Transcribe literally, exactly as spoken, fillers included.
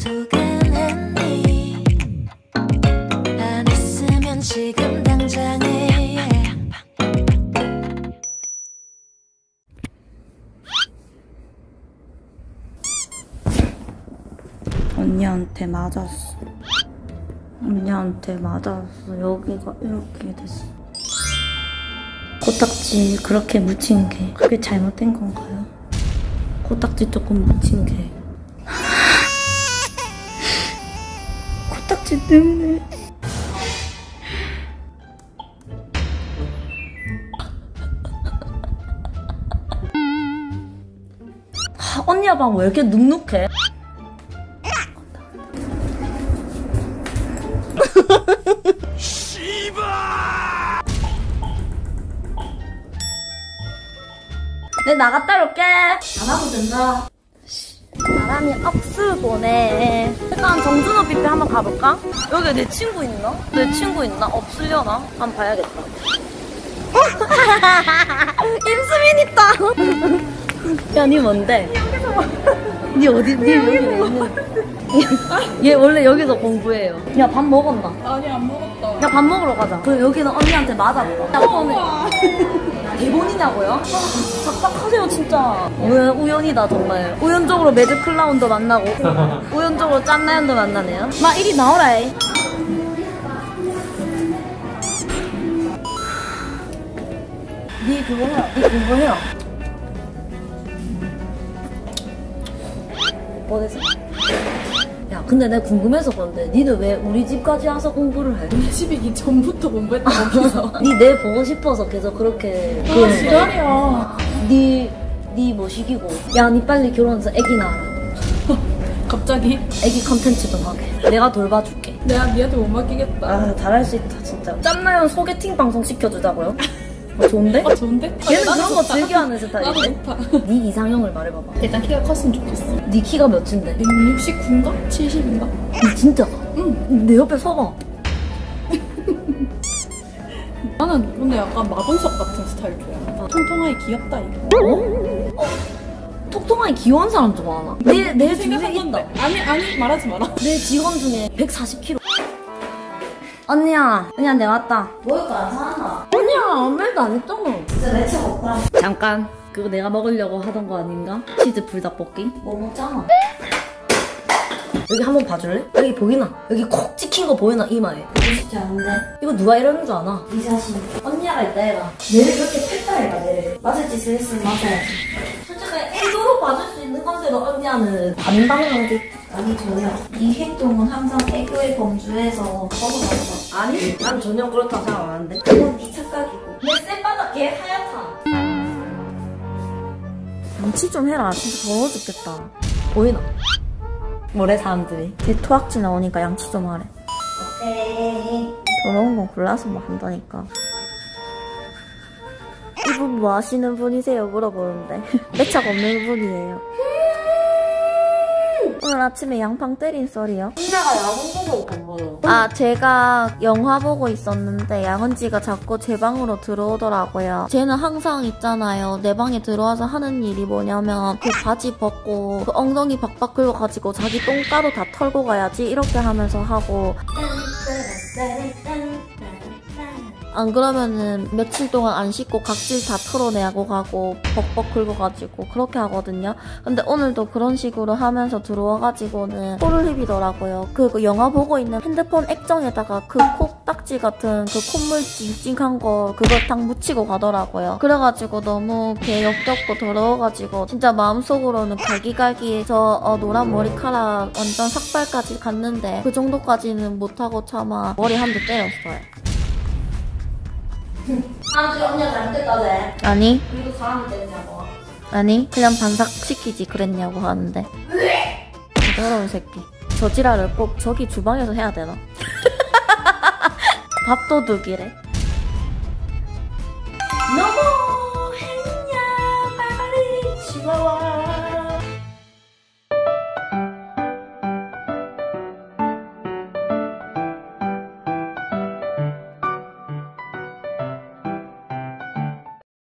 두근했니? 안 했으면 지금 당장에 언니한테 맞았어. 언니한테 맞았어. 여기가 이렇게 됐어. 코딱지 그렇게 묻힌 게 그게 잘못된 건가요? 코딱지 조금 묻힌 게 코딱지 때문에 아, 언니야 방 왜 이렇게 눅눅해? 내 나갔다 올게. 안 하고 된다. 사람이 억수보네. 일단 정준호 뷔페 한번 가볼까? 여기 내 친구 있나? 내 친구 있나? 없으려나? 한번 봐야겠다. 임수민 있다. 야, 니 뭔데? 니 어디? 니 여기 왜 있는? 얘 원래 여기서 공부해요. 야, 밥 먹었나? 아니 안 먹었다. 야, 밥 먹으러 가자. 그 여기는 언니한테 맞아볼까? 야, 오늘 대본이냐고요? 착각하세요 진짜. 왜 우연이다 정말. 우연적으로 매드 클라운도 만나고 우연적으로 짠나연도 만나네요. 마 이리 나오라. 이. 니 그거 해라. 니 공부해라. 뭐 됐어? 야 근데 내가 궁금해서 그런데 니는 왜 우리 집까지 와서 공부를 해? 우리 집이기 전부터 공부했다 거기서. 니 내 보고 싶어서 계속 그렇게 아 그러는 거야? 지랄이야. 니, 니 뭐 시키고 야 니 빨리 결혼해서 애기 낳아라. 갑자기? 애기 컨텐츠 좀 하게. 내가 돌봐줄게. 내가 니한테 못 맡기겠다. 아 잘할 수 있다 진짜. 짬나연 소개팅 방송 시켜주자고요? 어, 좋은데? 아 좋은데? 걔는 아, 그런 거 좋다. 즐겨하는 나도 스타일인데? 좋다. 니 이상형을 말해봐봐. 일단 키가 컸으면 좋겠어. 니 키가 몇인데? 백육십구인가? 칠십인가? 니 진짜? 응. 내 옆에 서봐. 나는 근데 약간 마동석 같은 스타일 좋아. 통통하게 귀엽다 이거. 어? 어? 톡톡하게 귀여운 사람 좋아하나? 내, 내 주위에 생각한 있다. 건데. 아니 아니 말하지 마라. 내 직원 중에 백사십 킬로그램. 언니야, 언니야 내가 왔다. 먹을 거 안 사나? 언니야 아무 말도 안 했잖아. 진짜 내 차 없다. 잠깐, 그거 내가 먹으려고 하던 거 아닌가? 치즈 불닭볶이? 뭐 먹잖아. 여기 한번 봐줄래? 여기 보이나? 여기 콕 찍힌 거 보이나 이마에? 보고 싶지 않은데. 이거 누가 이러는 줄 아나? 이 자신. 언니가 있다 해라. 내를 그렇게 뺐다 해라 내를. 맞을 짓을 했으면 맞아야지. 솔직히 애교로 봐줄 수 있는 건데도 언니는 반방향지. 아니 전혀. 이 행동은 항상 애교의 범주에서 벗어나는 거. 아니? 난 전혀 그렇다고 생각 안 하는데. 그건 네 착각이고. 내 쌔바닥 걔 하얗다. 양치 좀 해라. 진짜 더워 죽겠다. 보이나? 뭐래 사람들이. 제 토악지 나오니까 양치 좀 하래. 오케이. 더러운 건 골라서 뭐 한다니까. 이분 뭐 하시는 분이세요? 물어보는데 매착 없는 분이에요. 오늘 아침에 양팡 때린 썰이요? 언니가 야구 보고 간 거요. 아 제가 영화 보고 있었는데 양은지가 자꾸 제 방으로 들어오더라고요. 쟤는 항상 있잖아요. 내 방에 들어와서 하는 일이 뭐냐면 그 바지 벗고 그 엉덩이 박박 긁어가지고 자기 똥가루 다 털고 가야지 이렇게 하면서 하고 안 그러면은 며칠 동안 안 씻고 각질 다 털어내고 가고 벅벅 긁어가지고 그렇게 하거든요. 근데 오늘도 그런 식으로 하면서 들어와가지고는 코를 휘비더라고요. 그 영화 보고 있는 핸드폰 액정에다가 그 콕딱지 같은 그 콧물 찡찡한 거 그거 딱 묻히고 가더라고요. 그래가지고 너무 개 역겹고 더러워가지고 진짜 마음속으로는 갈기갈기해서 어, 노란 머리카락 완전 삭발까지 갔는데 그 정도까지는 못하고 차마 머리 한 대 때렸어요. 사람들이 언니가 잘못했다지. 아니. 그리고 사람이 때리냐고. 아니. 그냥 반삭시키지 그랬냐고 하는데. 더러운 새끼. 저 지랄을 꼭 저기 주방에서 해야 되나? 밥도둑이래.